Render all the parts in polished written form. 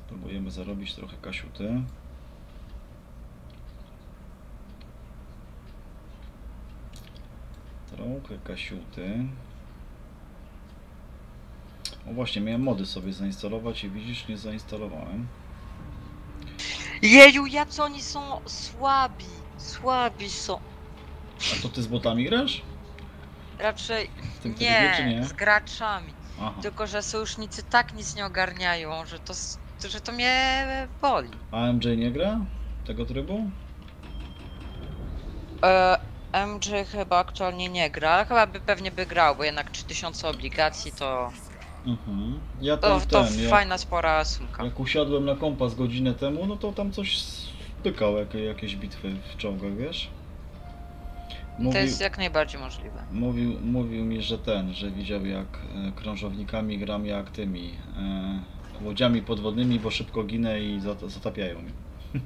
Próbujemy zarobić trochę kasiuty. Trochę kasiuty. O właśnie, miałem mody sobie zainstalować i widzisz, nie zainstalowałem. Jeju, jacy oni są słabi. Słabi są. A to ty z botami grasz? Raczej W tym trybie, czy nie? z graczami. Aha. Tylko że sojusznicy tak nic nie ogarniają, że to mnie boli. A MJ nie gra tego trybu? MJ chyba aktualnie nie gra, ale chyba pewnie by grał, bo jednak 3000 obligacji to... Ja tam To fajna, spora sumka. Jak usiadłem na kompa z godzinę temu, no to tam coś spykał, jakieś bitwy w czołgach, wiesz? To jest jak najbardziej możliwe. Mówił mi, że widział jak krążownikami gram, jak tymi łodziami podwodnymi, bo szybko ginę i zatapiają mnie.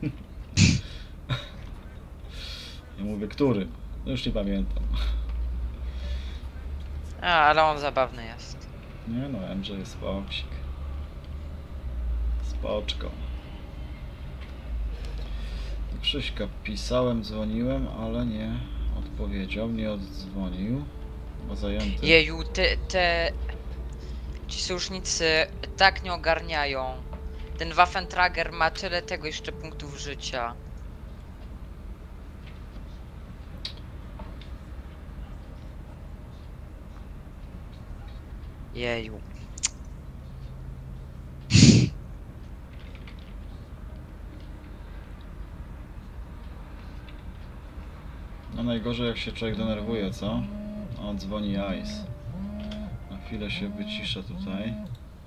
Ja mówię, który? No już nie pamiętam. Ale on zabawny jest. Nie no, MJ jest spoksik. Spoczko. Do Krzyśka pisałem, dzwoniłem, ale nie odpowiedział, nie oddzwonił. Chyba zajęty. Jeju, ci sojusznicy tak nie ogarniają. Ten Waffentrager ma tyle tego jeszcze punktów życia. Jeju. No najgorzej jak się człowiek denerwuje, co? O, dzwoni Ice. Na chwilę się wyciszę tutaj.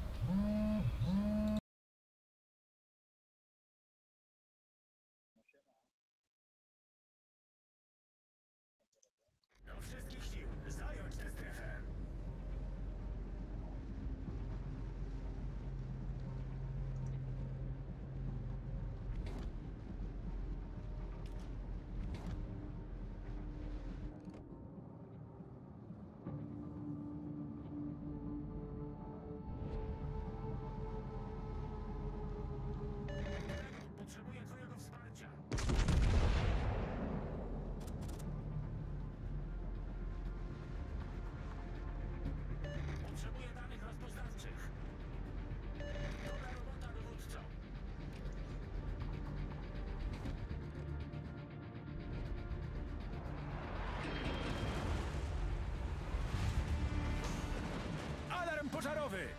Pożarowy!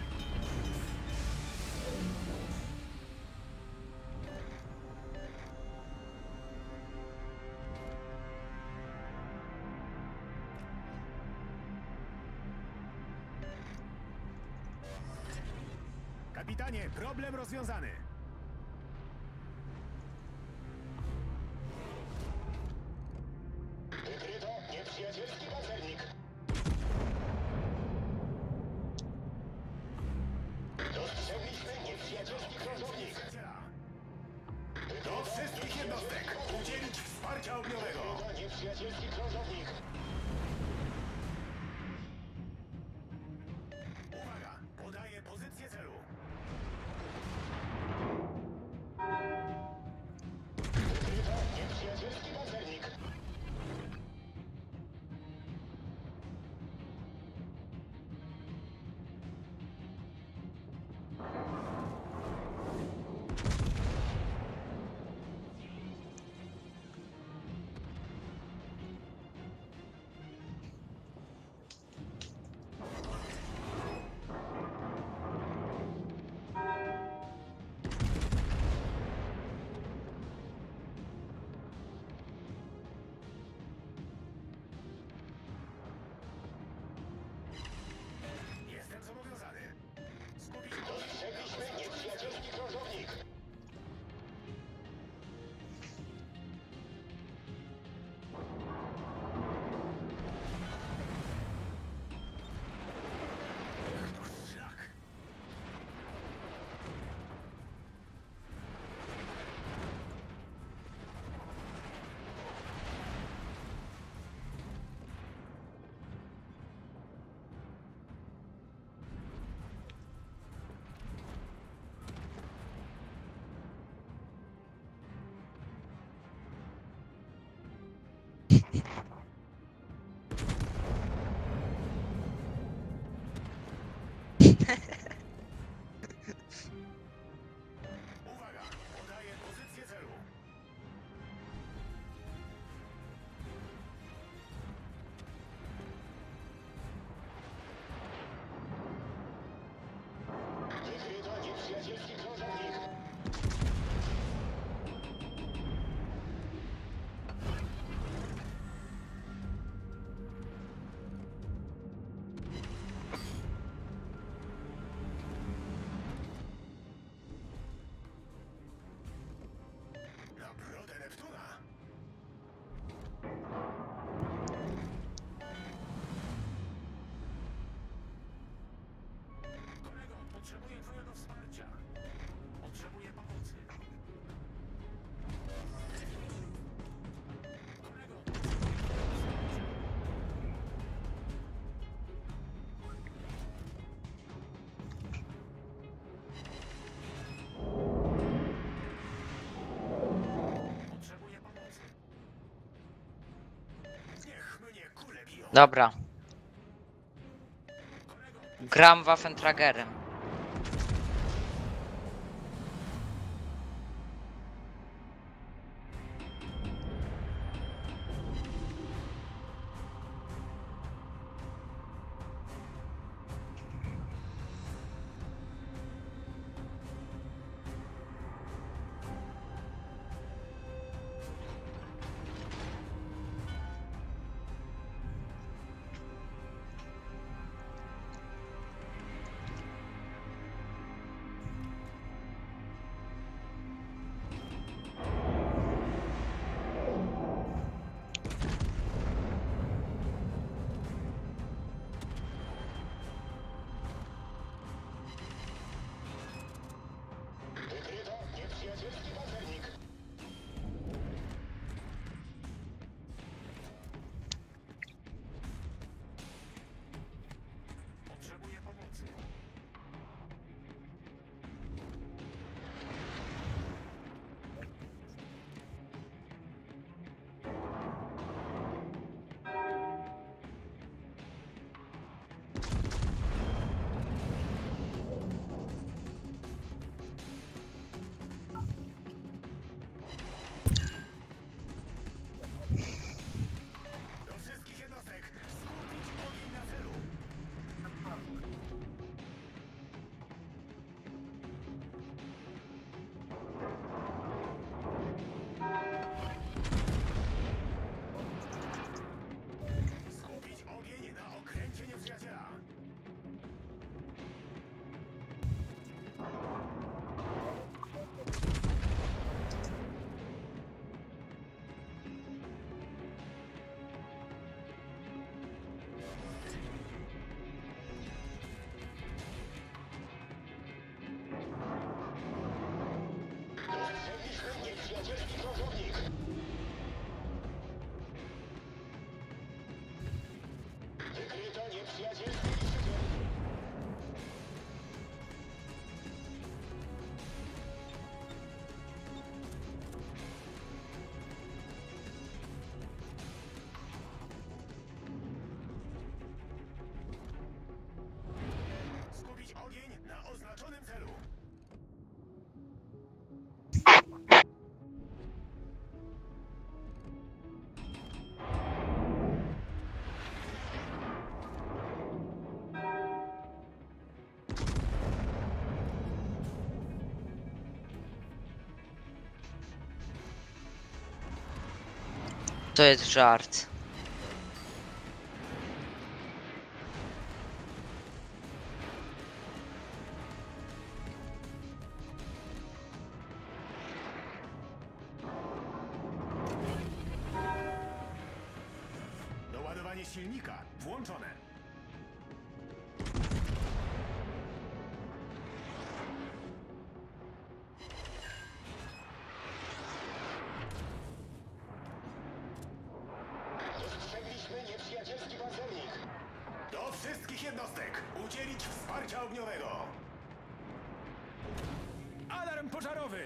Kapitanie, problem rozwiązany. Wykryto nieprzyjacielski pancernik. Dostrzegliśmy nieprzyjacielski krążownik. Do wszystkich jednostek udzielić wsparcia ogniowego. Wykryto nieprzyjacielski krążownik. Uwaga, podaję pozycję celu. Wykryto nieprzyjacielski pancernik. Dobra. Gram Waffentragerem. Wykryto nieprzyjacielski pancernik. Potrzebuję pomocy. Do wszystkich jednostek skupić ogień na celu. Skupić ogień na okręcie nieprzyjaciela. Dostrzegliśmy nieprzyjacielski krążownik. Wykryto nieprzyjacielski niszczyciel. Skupić ogień na oznaczonym celu. To jest żart. Doładowanie silnika włączone. Dostrzegliśmy nieprzyjacielski pancernik. Do wszystkich jednostek udzielić wsparcia ogniowego. Alarm pożarowy!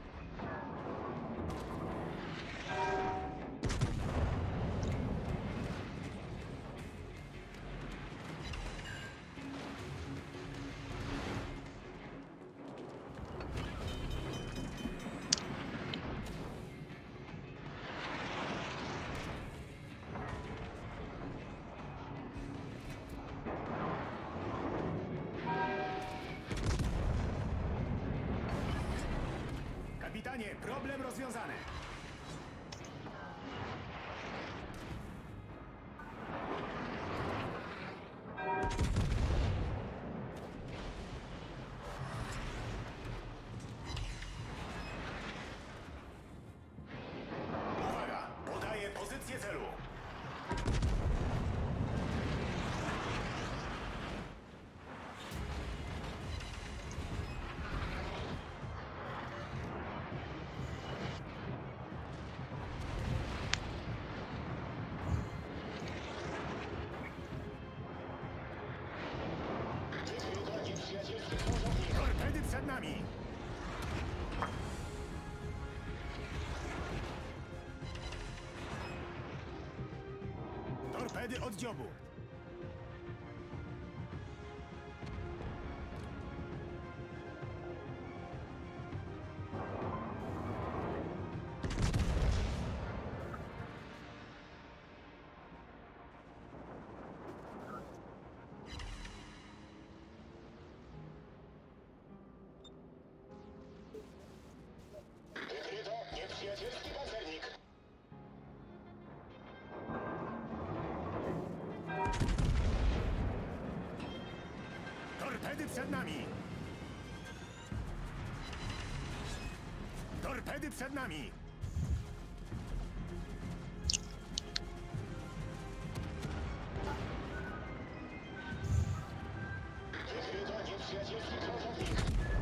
Kapitanie, problem rozwiązany. Uwaga, podaję pozycję celu. Wykryto nieprzyjacielski krążownik. Torpedy przed nami. Torpedy Torpedy od dziobu. Wykryto nieprzyjacielski pancernik. Torpedy przed nami. Torpedy przed nami. Wykryto nieprzyjacielski krążownik.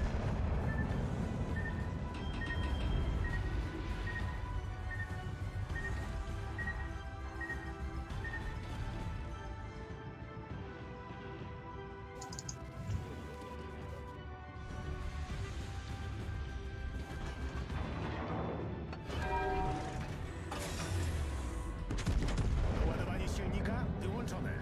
Ładowanie silnika wyłączone.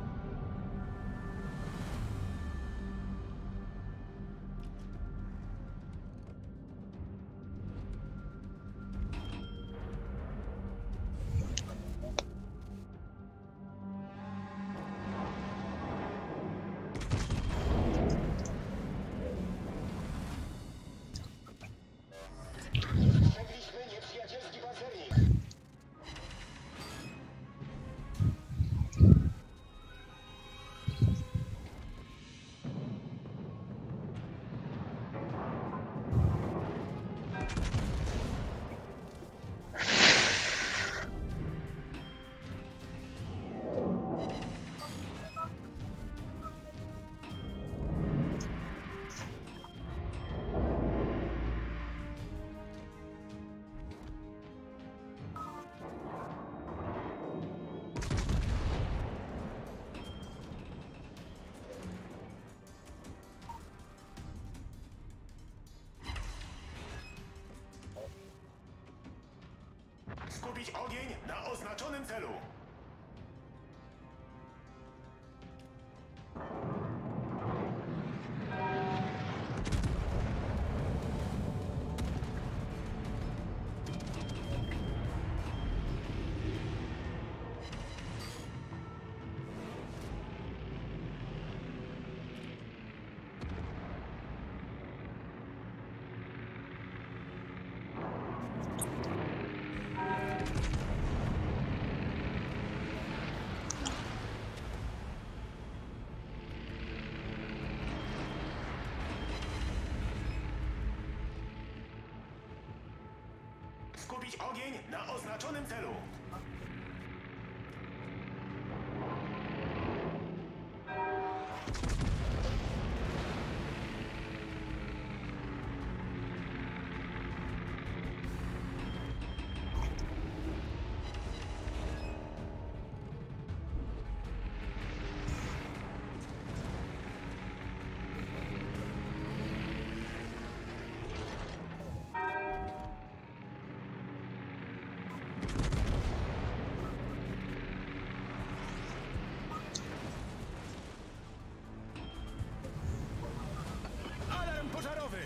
Dostrzegliśmy nieprzyjacielski pancernik. Skupić ogień na oznaczonym celu. Skupić ogień na oznaczonym celu. Alarm pożarowy!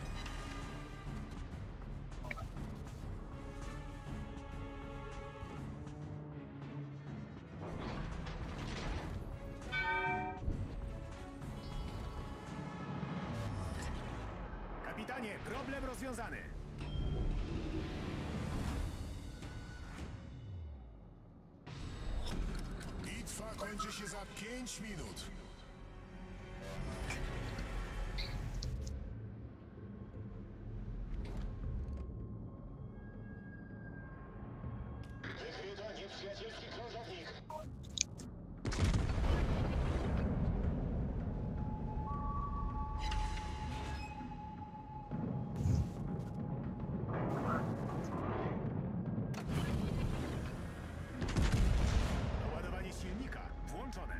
Kapitanie, problem rozwiązany. Bitwa kończy się za 5 minut. Wykryto nieprzyjacielski krążownik. Ładowanie silnika włączone.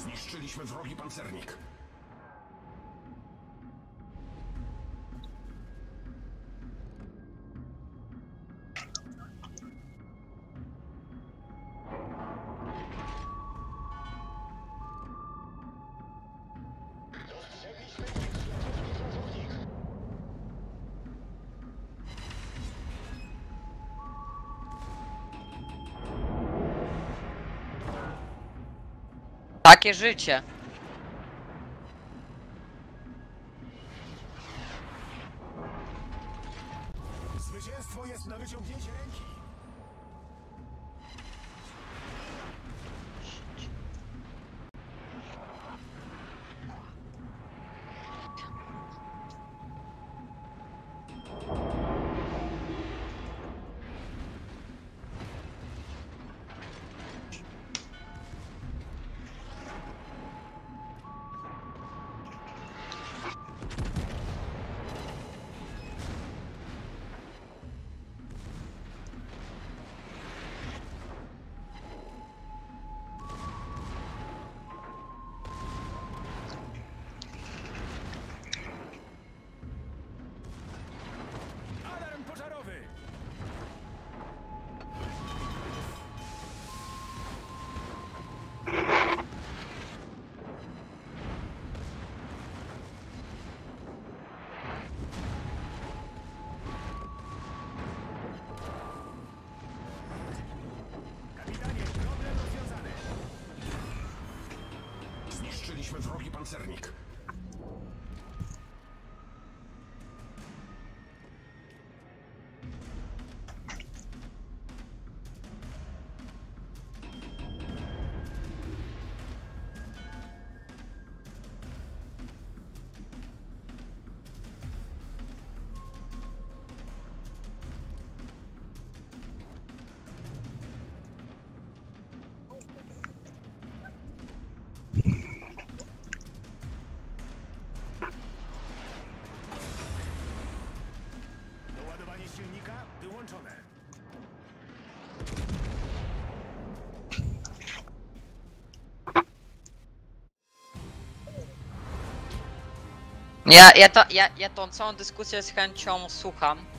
Zniszczyliśmy wrogi pancernik. Dostrzegliśmy nieprzyjacielski krążownik. Takie życie. Zwycięstwo jest na wyciągnięcie ręki. Alarm pożarowy! Kapitanie, problem rozwiązany. Zniszczyliśmy wrogi pancernik. Doładowanie silnika wyłączone. Ja tą całą dyskusję z chęcią słucham.